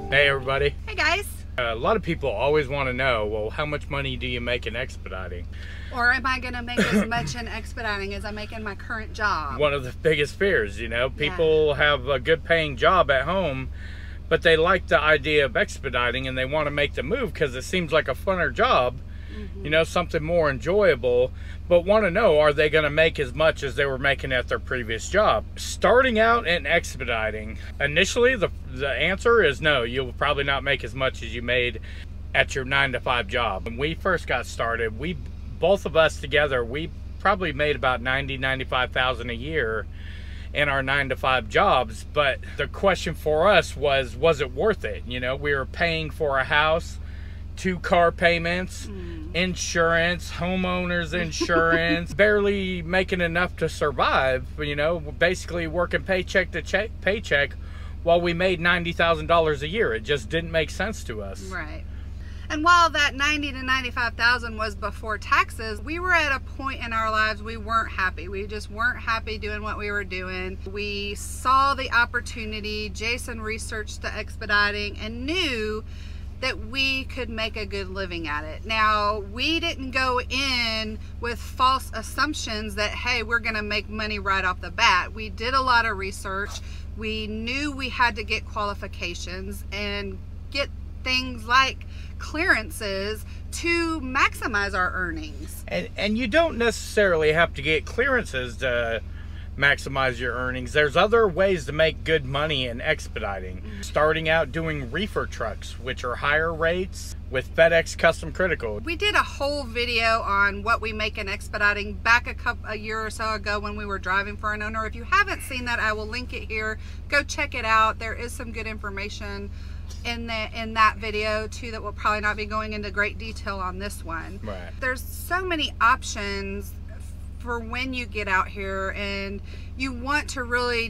Hey everybody. Hey guys. A lot of people always want to know, well, how much money do you make in expediting? Or am I going to make as much in expediting as I make in my current job? One of the biggest fears, you know, people have a good paying job at home, but they like the idea of expediting and they want to make the move because it seems like a funner job, you know, something more enjoyable, but want to know, are they going to make as much as they were making at their previous job? Starting out in expediting, initially the answer is no, you'll probably not make as much as you made at your 9-to-5 job. When we first got started, both of us together, we probably made about $95,000 a year in our 9-to-5 jobs. But the question for us was it worth it? You know, we were paying for a house, 2 car payments, insurance, homeowners insurance, barely making enough to survive, you know, basically working paycheck to paycheck while we made $90,000 a year. It just didn't make sense to us. Right. And while that $90,000 to $95,000 was before taxes, we were at a point in our lives we weren't happy. We just weren't happy doing what we were doing. We saw the opportunity. Jason researched the expediting and knew that we could make a good living at it. Now, we didn't go in with false assumptions that, hey, we're gonna make money right off the bat. We did a lot of research. We knew we had to get qualifications and get things like clearances to maximize our earnings. And you don't necessarily have to get clearances to maximize your earnings. There's other ways to make good money in expediting. Starting out doing reefer trucks, which are higher rates with FedEx Custom Critical. We did a whole video on what we make in expediting back a year or so ago when we were driving for an owner. If you haven't seen that, I will link it here. Go check it out. There is some good information in that video too that will probably not be going into great detail on this one. Right. There's so many options for when you get out here and you want to really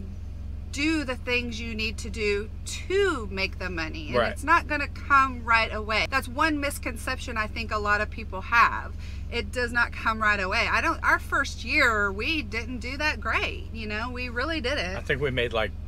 do the things you need to do to make the money, and it's not going to come right away. That's one misconception I think a lot of people have. It does not come right away. Our first year we didn't do that great, you know, we really didn't. I think we made like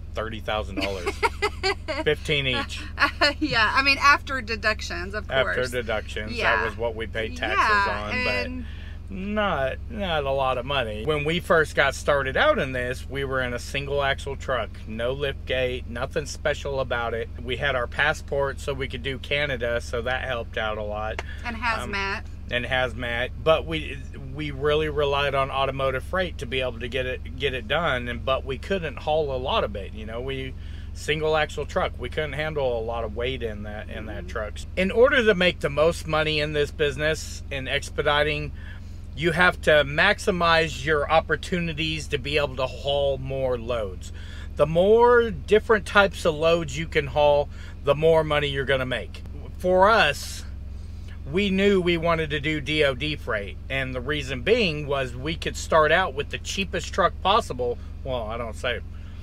$30,000. 15 each. Yeah, I mean after deductions, of course. After deductions, that was what we paid taxes on, but not a lot of money. When we first got started out in this, we were in a single axle truck, no lift gate, nothing special about it. We had our passport so we could do Canada, so that helped out a lot. And hazmat. But we really relied on automotive freight to be able to get it done, but we couldn't haul a lot of it. You know, single axle truck, we couldn't handle a lot of weight in that truck. In order to make the most money in this business in expediting, you have to maximize your opportunities to be able to haul more loads. The more different types of loads you can haul, the more money you're going to make. For us, we knew we wanted to do DOD freight, and the reason being was we could start out with the cheapest truck possible. Well, I don't say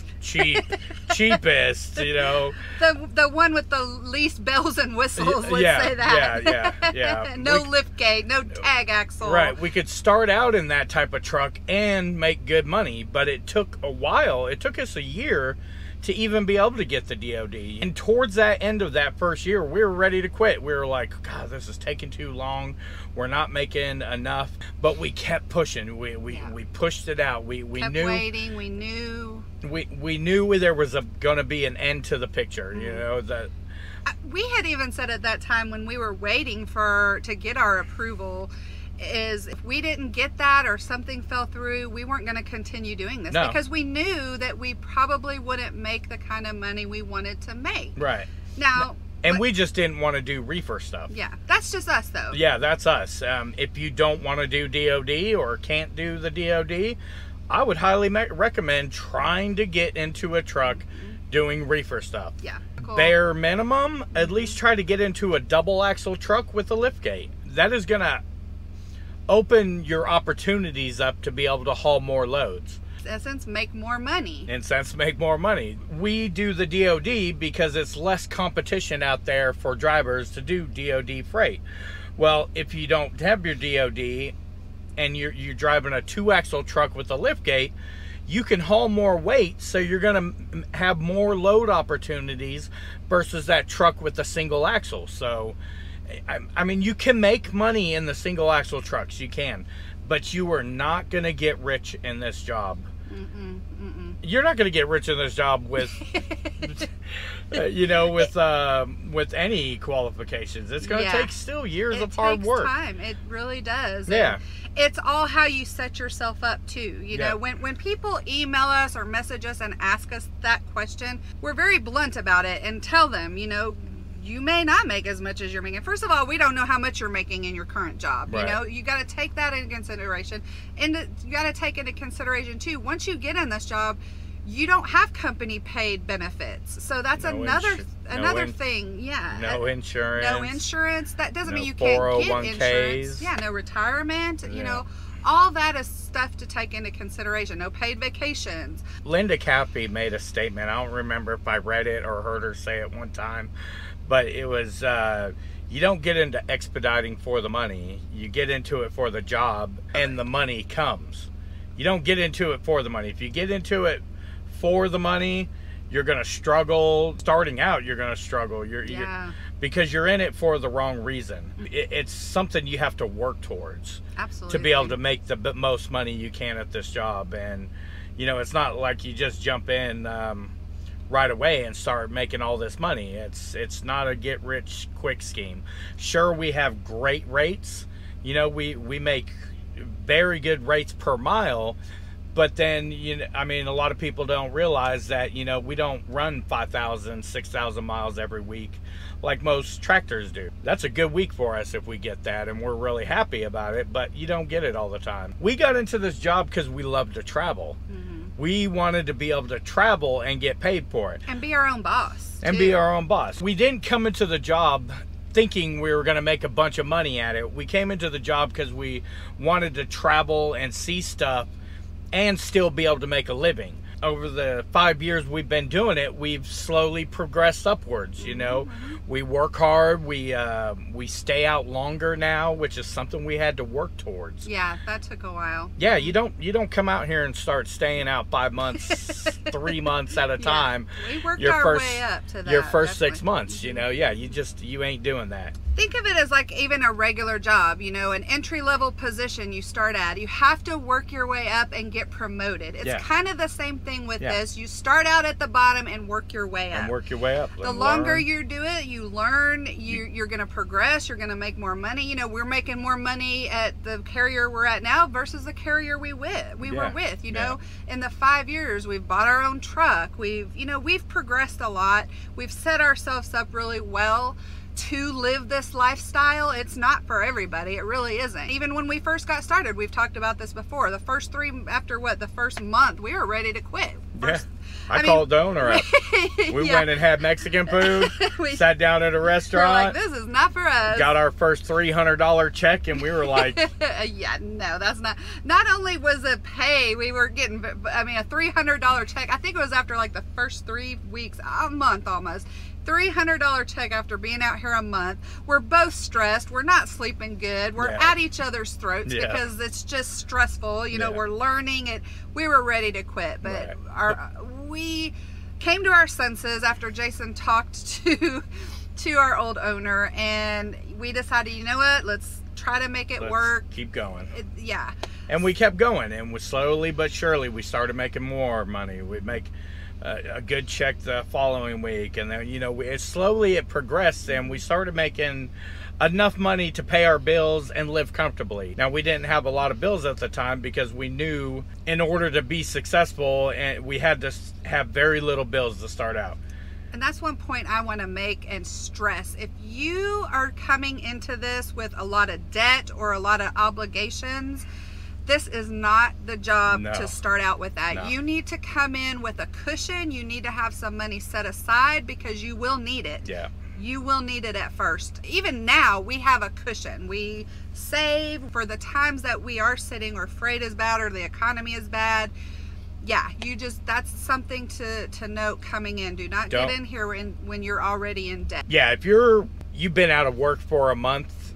cheapest, you know. The one with the least bells and whistles, let's say that. Yeah. No lift gate, no tag axle. Right, we could start out in that type of truck and make good money, but it took a while. It took us a year to even be able to get the DOD. And towards that end of that first year, we were ready to quit. We were like, God, this is taking too long. We're not making enough. But we kept pushing. We pushed it out. We kept knew waiting. We knew. We knew there was going to be an end to the picture. You know that. We had even said at that time when we were waiting to get our approval, is if we didn't get that or something fell through, we weren't going to continue doing this because we knew that we probably wouldn't make the kind of money we wanted to make. Right. Now, and we just didn't want to do reefer stuff. Yeah, that's just us though. Yeah, that's us. If you don't want to do DOD or can't do the DOD, I would highly recommend trying to get into a truck doing reefer stuff. Yeah. Cool. Bare minimum, at least try to get into a double axle truck with a lift gate. That is going to open your opportunities up to be able to haul more loads. In essence, make more money. We do the DOD because it's less competition out there for drivers to do DOD freight. Well, if you don't have your DOD and you're driving a 2-axle truck with a lift gate, you can haul more weight, so you're going to have more load opportunities versus that truck with the single axle. So, I mean, you can make money in the single axle trucks, you can, but you are not going to get rich in this job. You're not going to get rich in this job with, you know, with any qualifications. It's going to take still years of hard work. Time. It really does. Yeah. And it's all how you set yourself up too. You know, when people email us or message us and ask us that question, we're very blunt about it and tell them, you know, you may not make as much as you're making. First of all, we don't know how much you're making in your current job. Right. You know, you got to take that into consideration. And you got to take into consideration too, once you get in this job, you don't have company paid benefits. So that's another thing. Yeah. No insurance. No insurance. That doesn't mean you 401ks. can't get insurance. Yeah, no retirement. You know, all that is stuff to take into consideration. No paid vacations. Linda Cappy made a statement. I don't remember if I read it or heard her say it one time, but it was, you don't get into expediting for the money. You get into it for the job, and the money comes. You don't get into it for the money. If you get into it for the money, you're going to struggle. Starting out, you're going to struggle. You're because you're in it for the wrong reason. It's something you have to work towards. Absolutely. To be able to make the most money you can at this job. And, you know, it's not like you just jump in right away and start making all this money. It's not a get rich quick scheme. Sure, we have great rates. You know, we make very good rates per mile, but then, you know, I mean, a lot of people don't realize that, you know, we don't run 5,000, 6,000 miles every week like most tractors do. That's a good week for us if we get that, and we're really happy about it, but you don't get it all the time. We got into this job because we love to travel. We wanted to be able to travel and get paid for it. And be our own boss. And be our own boss. We didn't come into the job thinking we were going to make a bunch of money at it. We came into the job because we wanted to travel and see stuff and still be able to make a living. Over the 5 years we've been doing it, we've slowly progressed upwards. You know, we work hard. We stay out longer now, which is something we had to work towards. Yeah, that took a while. Yeah, you don't come out here and start staying out 5 months, 3 months at a time. We worked our way up to that. Your first 6 months, you know, you ain't doing that. Think of it as like even a regular job, you know, an entry-level position you start at. You have to work your way up and get promoted. It's kind of the same thing with this. You start out at the bottom and work your way up. And work your way up. The longer you do it, you learn, you're going to progress, you're going to make more money. You know, we're making more money at the carrier we're at now versus the carrier we were with, you know. In the 5 years, we've bought our own truck. We've progressed a lot. We've set ourselves up really well to live this lifestyle. It's not for everybody. It really isn't. Even when we first got started, we've talked about this before. The first the first month, we were ready to quit. I called the owner up. We went and had Mexican food, sat down at a restaurant. We're like, this is not for us. Got our first $300 check, and we were like... yeah, no, that's not... Not only was it pay, we were getting, I mean, a $300 check. I think it was after like the first 3 weeks, a month almost. $300 check after being out here a month. We're both stressed. We're not sleeping good. We're at each other's throats because it's just stressful. You know, we're learning it. We were ready to quit, but we came to our senses after Jason talked to our old owner, and we decided, you know what, let's try to make it work. Keep going. And we kept going, and we slowly but surely we started making more money. We'd make a good check the following week, and then, you know, it progressed, and we started making enough money to pay our bills and live comfortably. Now, we didn't have a lot of bills at the time because we knew in order to be successful, and we had to have very little bills to start out. And that's one point I want to make and stress. If you are coming into this with a lot of debt or a lot of obligations, this is not the job to start out with that. You need to come in with a cushion. You need to have some money set aside because you will need it. You will need it at first. Even now, we have a cushion. We save for the times that we are sitting or freight is bad or the economy is bad. Yeah, that's something to note coming in. Do not get in here when you're already in debt. Yeah, if you've been out of work for a month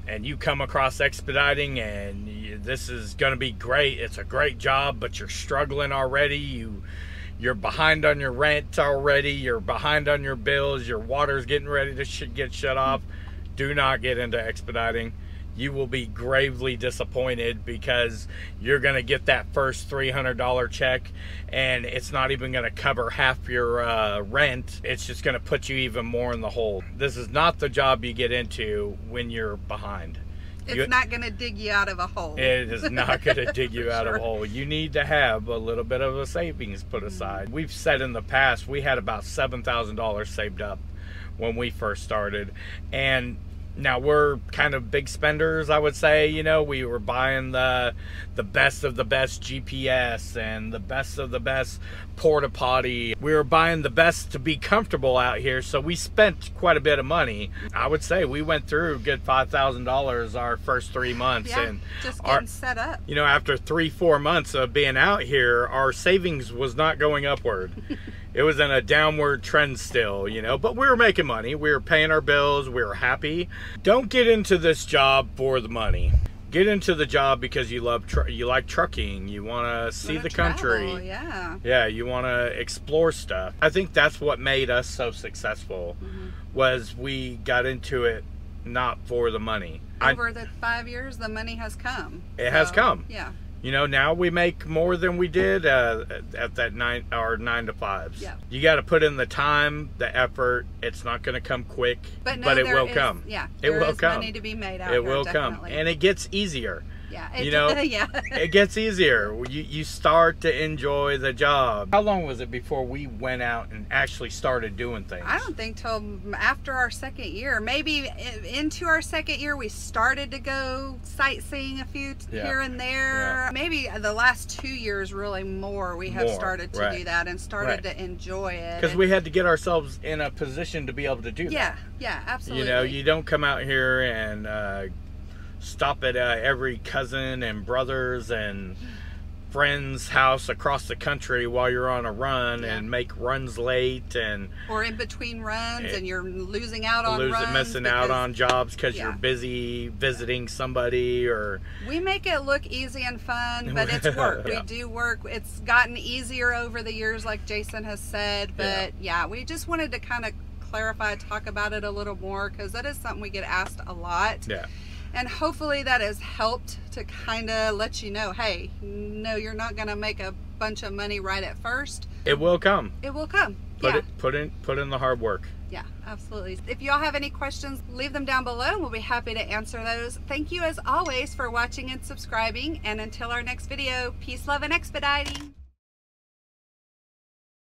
and you come across Expediting and this is going to be great. It's a great job, but you're struggling already. You're behind on your rent already. You're behind on your bills. Your water's getting ready to get shut off. Do not get into Expediting. You will be gravely disappointed because you're going to get that first $300 check and it's not even going to cover half your rent. It's just going to put you even more in the hole. This is not the job you get into when you're behind. It's not going to dig you out of a hole. It is not going to dig you out of a hole. You need to have a little bit of a savings put aside. We've said in the past we had about $7,000 saved up when we first started, and now we're kind of big spenders, I would say. You know, we were buying the best of the best GPS and the best of the best porta potty. We were buying the best to be comfortable out here, so we spent quite a bit of money. I would say we went through a good $5,000 our first 3 months. Yeah, and just getting set up. You know, after 3-4 months of being out here, our savings was not going upward. It was in a downward trend still, you know, but we were making money. We were paying our bills. We were happy. Don't get into this job for the money. Get into the job because you like trucking. You want to see the country. Travel, yeah. Yeah, you want to explore stuff. I think that's what made us so successful, was we got into it not for the money. Over the 5 years, the money has come. It has come. Yeah. You know, now we make more than we did at that 9 to 5s. Yeah. You got to put in the time, the effort. It's not going to come quick, but it will come. Yeah, it will come. Money to be made out It here, will definitely. come, and it gets easier. Yeah, You know, yeah. It gets easier. You start to enjoy the job. How long was it before we went out and actually started doing things? I don't think till after our second year. Maybe into our second year we started to go sightseeing a few here and there. Yeah. Maybe the last 2 years really more we have started to do that and started to enjoy it. Because we had to get ourselves in a position to be able to do that. Yeah, yeah, absolutely. You know, you don't come out here and stop at every cousin and brothers and friend's house across the country while you're on a run and make runs late, and or in between runs and you're losing out on runs, missing out on jobs because you're busy visiting somebody. Or we make it look easy and fun, but it's work. We do work. It's gotten easier over the years, like Jason has said, but we just wanted to kind of clarify, talk about it a little more, because that is something we get asked a lot. And hopefully that has helped to kind of let you know, hey, no, you're not going to make a bunch of money right at first. It will come. It will come. Put in the hard work. Yeah, absolutely. If y'all have any questions, leave them down below and we'll be happy to answer those. Thank you as always for watching and subscribing. And until our next video, peace, love, and expediting.